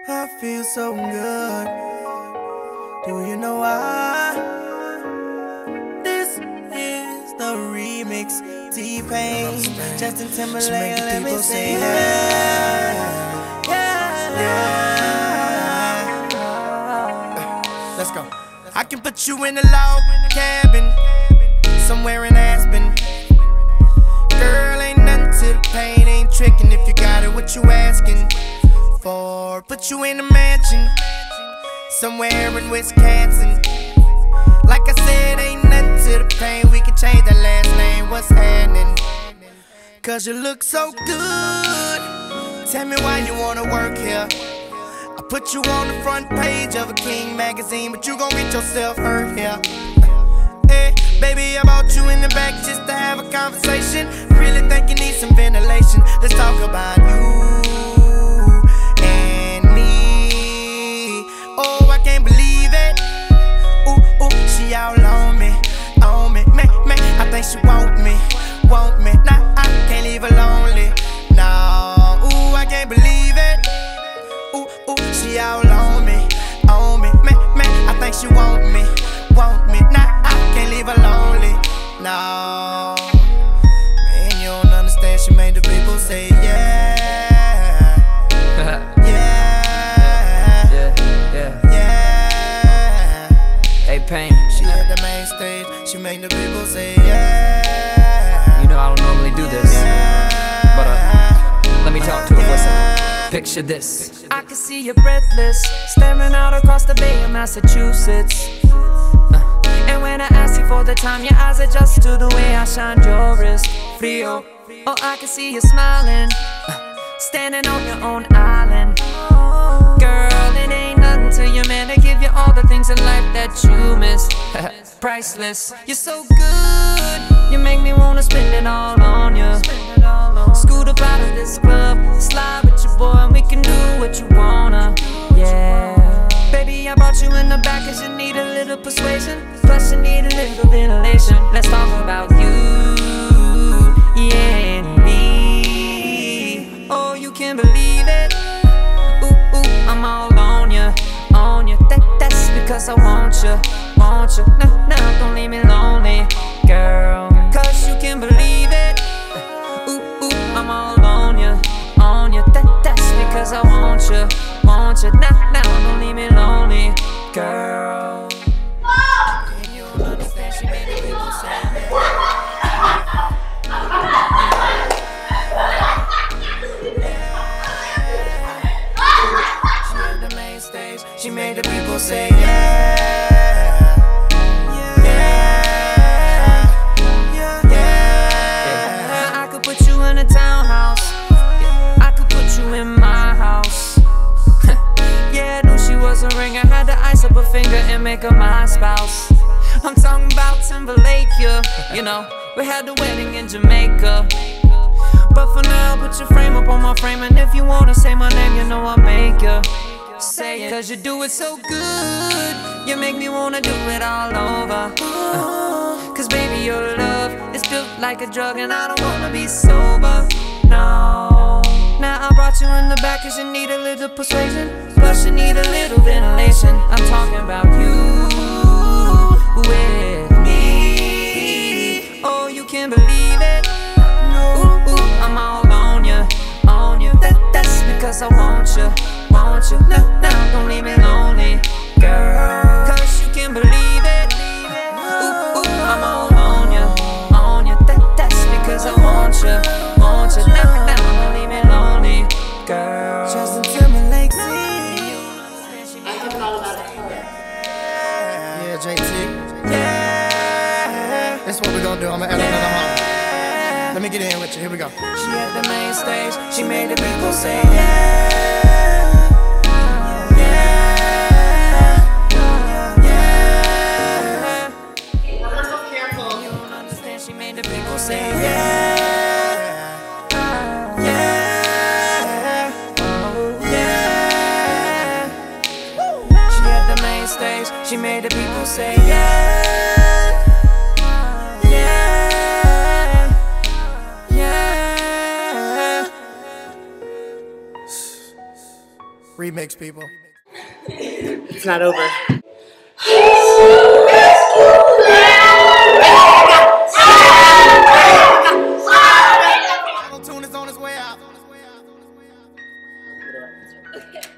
I feel so good. Do you know why? This is the remix. T-Pain, Justin Timberlake, let me say yeah, yeah, yeah. Let's go. I can put you in a log cabin somewhere in Aspen. Girl, ain't nothing to the pain, ain't tricking if you got it, what you asking for? Put you in a mansion somewhere in Wisconsin. Like I said, ain't nothing to the pain, we can change that last name, what's happening? Cause you look so good. Tell me why you wanna work here. I put you on the front page of a King magazine, but you gon' get yourself hurt here. Hey, baby, I brought you in the back just to have a conversation. Really think you need some ventilation. Let's talk about you and me. Oh, I can't believe it. Ooh, ooh, she all on me, man. I think she want me. Nah, I can't leave her lonely. No, ooh, I can't believe it. Ooh, she all on me, man. I think she want me. Nah, I can't leave her lonely. No, man, you don't understand. She made the people say yeah, yeah. Hey, Pain. She at the main stage. She made the people say yeah. You know I don't normally do this, but let me talk to her. Listen. Picture this. I can see you breathless, staring out across the bay of Massachusetts. And when I ask you for the time, your eyes adjust to the way I shined your wrist. Frio. Oh, I can see you smiling, standing on your own island. Girl, it ain't nothing to your man to give you all the things in life that you miss. Priceless. You're so good, you make me wanna spend it all on you. Scoot up out of this club, slide with your boy, and we can do what you wanna. Yeah, baby, I brought you in the back cause you need a little persuasion, plus you need a little ventilation. Let's talk about you, yeah, and me. Oh, you can believe it. Ooh, I'm all on you. That's because I want you. No, don't leave me lonely, girl. Cause you can believe it. Ooh, I'm all on you. That's because I want you. Now, don't leave me lonely, girl. And you don't understand, she made the people say she at the main stage. She made the people say yeah. I could put you in a townhouse. I could put you in my house. Yeah, I knew she was a ring. I had to ice up her finger and make her my spouse. I'm talking about Timberlake, you know, we had the wedding in Jamaica. But for now, put your frame up on my frame, and if you wanna say my name, you know I'll make you say it. Cause you do it so good, you make me wanna do it all over. Cause baby, your love is built like a drug, and I don't wanna be sober, no. Now I brought you in the back cause you need a little persuasion, plus you need a little ventilation. I'm talking about you with me. Oh, you can believe it. Ooh, I'm all on you. That's because I want you. No, don't leave me lonely, girl. Cause you can believe it. Ooh, I'm all on you. That's because I want you. No, don't leave me lonely, girl. Justin Timberlake, I have all about it. yeah, JT. Yeah, that's what we gonna do. I'm gonna add another home. Let me get in with you. Here we go. She at the main stage. She made the people say yeah. She made the people say yeah, yeah. She at the main stage. She made the people say yeah, yeah. Remix, people. It's not over. Tune is on his way out.